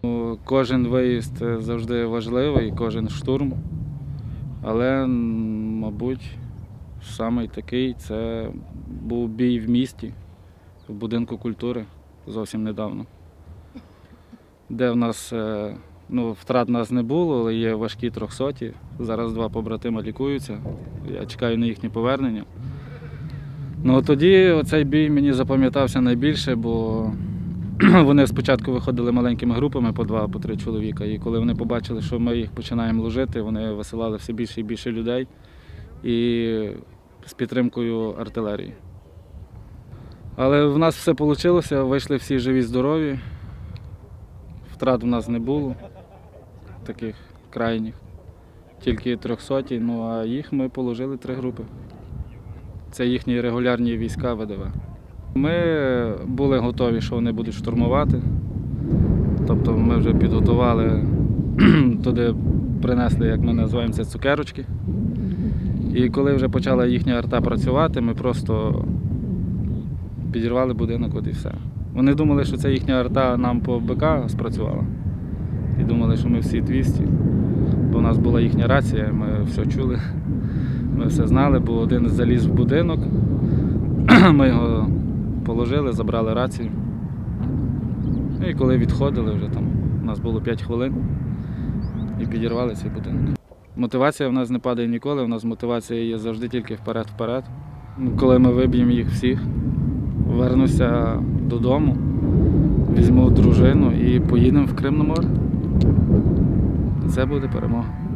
Кожен виїзд завжди важливий, кожен штурм, але, мабуть, саме такий це був бій в місті, в будинку культури зовсім недавно, де в нас, втрат нас не було, але є важкі 300-ті. Зараз 2 побратима лікуються, я чекаю на їхнє повернення. Тоді оцей бій мені запам'ятався найбільше, бо вони спочатку виходили маленькими групами по 2, по 3 чоловіка, і коли вони побачили, що ми їх починаємо ложити, вони висилали все більше і більше людей і з підтримкою артилерії. Але в нас все вийшло, вийшли всі живі, здорові, втрат в нас не було, таких крайніх, тільки 300-ті, а їх ми положили 3 групи. Це їхні регулярні війська ВДВ. Ми були готові, що вони будуть штурмувати. Тобто ми вже підготували, туди принесли, як ми називаємо це, цукерочки. І коли вже почала їхня арта працювати, ми просто підірвали будинок, і все. Вони думали, що це їхня арта нам по БК спрацювала. І думали, що ми всі 200. Бо в нас була їхня рація, ми все чули, ми все знали, бо один заліз в будинок, ми його положили, забрали рацію. І коли відходили, вже там, у нас було 5 хвилин, і підірвали цей будинок. Мотивація в нас не падає ніколи, у нас мотивація є завжди тільки вперед-вперед. Коли ми виб'ємо їх всіх, вернуся додому, візьму дружину і поїдемо в Крим на море. Це буде перемога.